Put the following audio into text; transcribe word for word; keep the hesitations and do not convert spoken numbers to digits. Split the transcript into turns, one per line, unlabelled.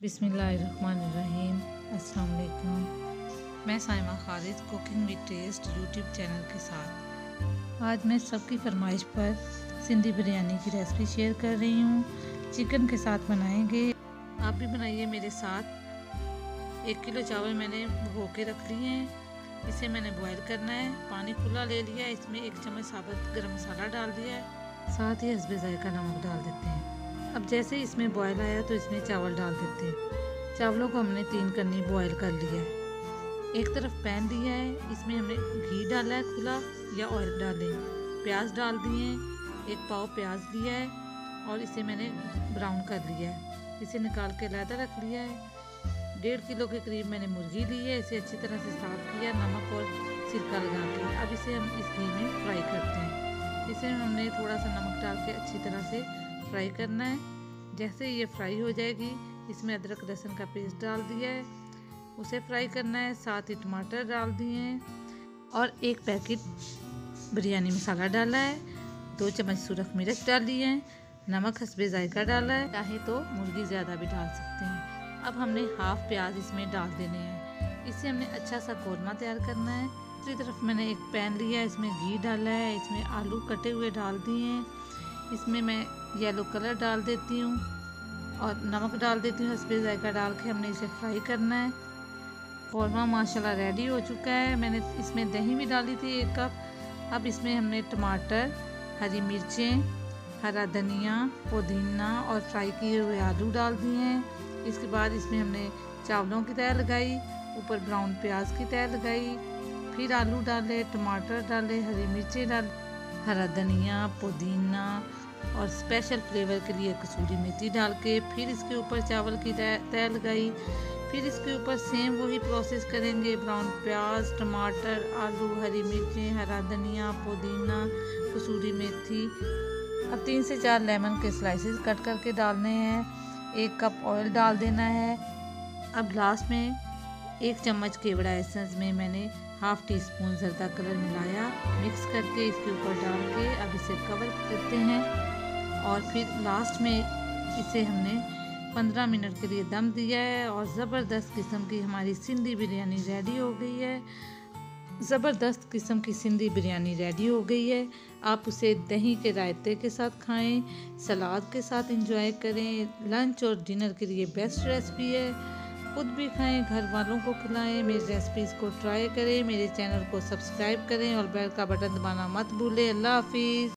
बिस्मिल्लाहिर्रहमानिर्रहीम। अस्सलाम वालेकुम। मैं Saima Khalid cooking with taste YouTube channel के साथ आज मैं सबकी फरमाइश पर सिंधी बिरयानी की रेसिपी शेयर कर रही हूँ। चिकन के साथ बनाएंगे, आप भी बनाइए मेरे साथ। एक किलो चावल मैंने भिगो के रख लिए हैं, इसे मैंने बॉयल करना है। पानी खुला ले लिया, इसमें एक चम्मच साबुत गरम मसाला डाल दिया है, साथ ही हस्बे जायका नमक डाल देते हैं। अब जैसे इसमें बॉयल आया तो इसमें चावल डाल देते हैं। चावलों को हमने तीन कन्नी बॉयल कर लिया है। एक तरफ पैन लिया है, इसमें हमने घी डाला है खुला या ऑयल डालें। प्याज डाल दिए, एक पाव प्याज लिया है और इसे मैंने ब्राउन कर लिया है। इसे निकाल के अलग रख लिया है। डेढ़ किलो के करीब मैंने मुर्गी ली है, इसे अच्छी तरह से साफ किया नमक और सिरका लगा के। अब इसे हम इस घी में फ्राई करते हैं। इसे हमने थोड़ा सा नमक डाल के अच्छी तरह से फ्राई करना है। जैसे ये फ्राई हो जाएगी, इसमें अदरक लहसुन का पेस्ट डाल दिया है, उसे फ्राई करना है। साथ ही टमाटर डाल दिए हैं और एक पैकेट बिरयानी मसाला डाला है। दो चम्मच सुरख मिर्च डाली है, नमक हस्बे जायका डाला है, चाहे तो मुर्गी ज़्यादा भी डाल सकते हैं। अब हमने हाफ प्याज इसमें डाल देने हैं। इससे हमने अच्छा सा कौरमा तैयार करना है। दूसरी तरफ मैंने एक पैन लिया है, इसमें घी डाला है, इसमें आलू कटे हुए डाल दिए हैं। इसमें मैं येलो कलर डाल देती हूँ और नमक डाल देती हूँ हस्बे जायका डाल के। हमने इसे फ्राई करना है। कौरमा माशाल्लाह रेडी हो चुका है। मैंने इसमें दही भी डाली थी एक कप। अब इसमें हमने टमाटर, हरी मिर्चें, हरा धनिया, पुदीना और फ्राई किए हुए आलू डाल दिए हैं। इसके बाद इसमें हमने चावलों की तह लगाई, ऊपर ब्राउन प्याज की तह लगाई, फिर आलू डाले, टमाटर डाले, हरी मिर्चें डाल, हरा धनिया, पुदीना और स्पेशल फ्लेवर के लिए कसूरी मेथी डाल के फिर इसके ऊपर चावल की तह लगाई। फिर इसके ऊपर सेम वही प्रोसेस करेंगे। ब्राउन प्याज, टमाटर, आलू, हरी मिर्चें, हरा धनिया, पुदीना, कसूरी मेथी। अब तीन से चार लेमन के स्लाइसेस कट करके डालने हैं। एक कप ऑयल डाल देना है। अब लास्ट में एक चम्मच केवड़ा एसेंस में मैंने हाफ टी स्पून जर्दा कलर मिलाया, मिक्स करके इसके ऊपर डाल के अब इसे कवर करते हैं और फिर लास्ट में इसे हमने पंद्रह मिनट के लिए दम दिया है और ज़बरदस्त किस्म की हमारी सिंधी बिरयानी रेडी हो गई है। ज़बरदस्त किस्म की सिंधी बिरयानी रेडी हो गई है। आप उसे दही के रायते के साथ खाएं, सलाद के साथ एंजॉय करें। लंच और डिनर के लिए बेस्ट रेसिपी है। खुद भी खाएं, घर वालों को खिलाएं। मेरी रेसिपीज़ को ट्राई करें, मेरे चैनल को सब्सक्राइब करें और बेल का बटन दबाना मत भूलें। अल्लाह हाफिज़।